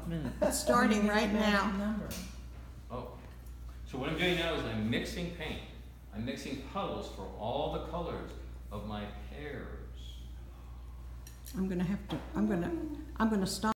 minute. It's starting What do you right mean by now. magic number? Oh, so what I'm doing now is I'm mixing paint. I'm mixing puddles for all the colors of my pears. I'm gonna stop.